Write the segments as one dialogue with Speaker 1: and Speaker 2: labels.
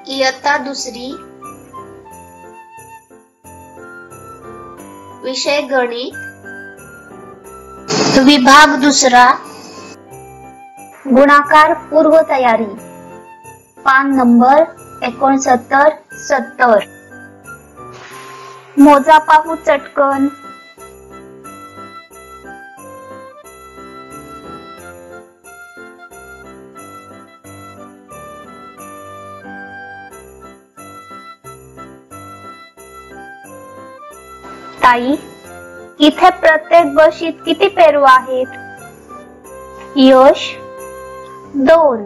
Speaker 1: इयत्ता दुसरी, विषय गणित, विभाग दुसरा, गुणाकार पूर्वतयारी, पान नंबर 69-70. मोजा पाहू चटकन. ताई, इथे प्रत्येक बशीत किती पेरू आहेत? यश, 2.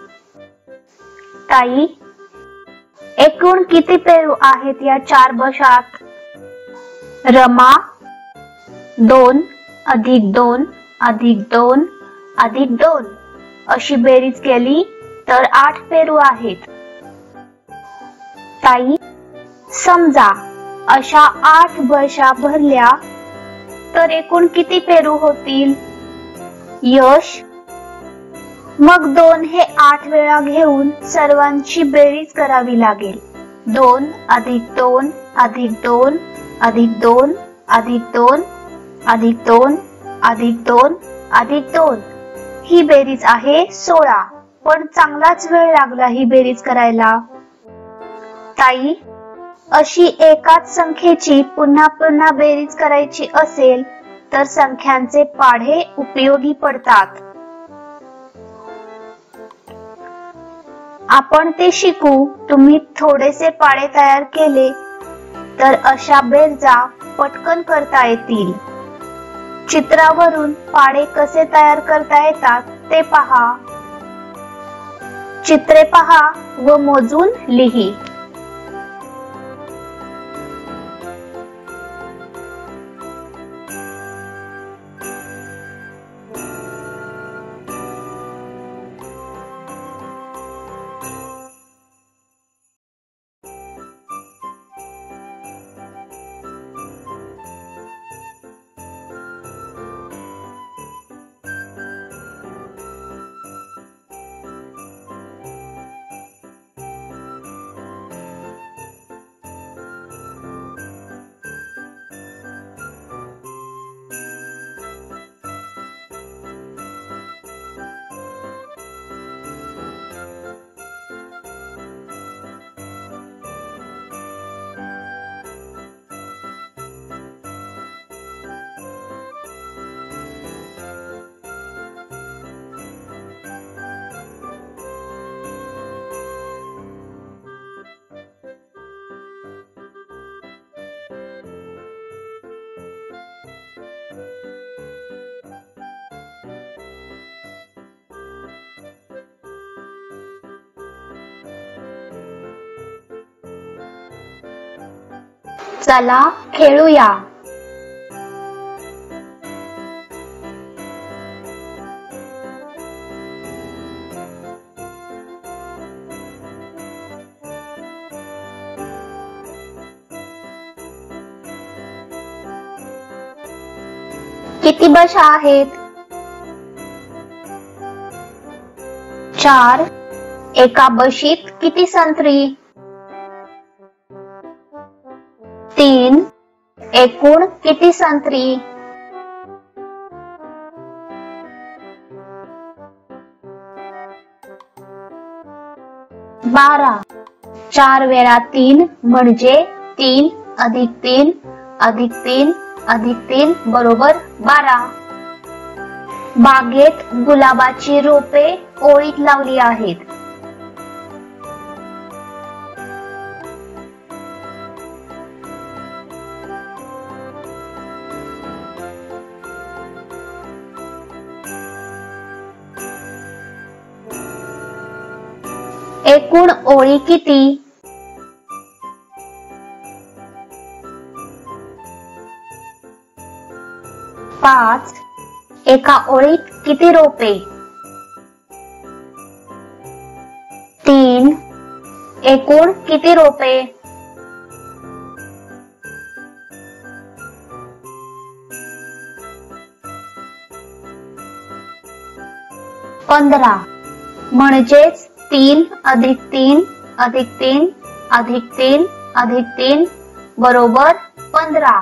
Speaker 1: ताई, एकूण किती पेरू आहेत या 4 बशात? रमा, 2 + 2 + 2 + 2 अशी बेरीज केली तर 8 पेरू आहेत. ताई, समजा अशा 8 बशा भरल्या तर एकूण किती पेरू होतील? यश, मग 2 हे 8 वेळा घेऊन सर्वांची बेरीज करावी लागेल. 2 + 2 + 2 + 2 + 2 + 2 + 2 + 2 ही बेरीज आहे 16. पण चांगलाच वेळ लागला ही बेरीज करायला. ताई, अशी एकाच संख्येची पुन्हा पुन्हा बेरीज करायची असेल तर संख्यांचे पाढे उपयोगी पडतात. आपण ते शिकू. तुम्ही थोडेसे पाढे तयार केले तर अशा बेरजा पटकन करता येतील. चित्रावरून पाढे कसे तयार करता येतात ते पहा. चित्रे पहा व मोजून लिही. चला खेळूया. किती बशा आहेत? 4. एका बशीत किती संत्री? 3. एकूण किती संत्री? 12. 4 वेळा 3 म्हणजे 3 + 3 + 3 + 3 बरोबर 12. बागेत गुलाबाची रोपे ओळीत लावली आहेत. एकूण ओळी किती? 5. एका ओळीत किती रोपे? 3. एकूण किती रोपे? 15. म्हणजेच 3 + 3 अधिक 3 अधिक 3 अधिक 3 बरोबर 15.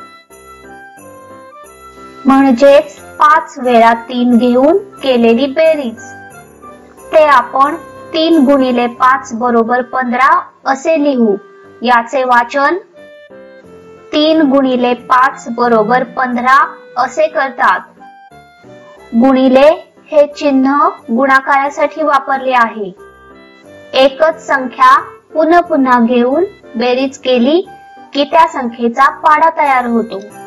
Speaker 1: म्हणजेच 5 वेळा 3 घेऊन केलेली बेरीज. ते आपण 3 गुणिले 5 बरोबर 15 असे लिहू. याचे वाचन 3 गुणिले 5 बरोबर 15 असे करतात. गुणिले हे चिन्ह गुणाकारासाठी वापरले आहे. एकच संख्या पुन्हा पुन्हा घेऊन बेरीज केली की त्या संख्येचा पाढा तयार होतो.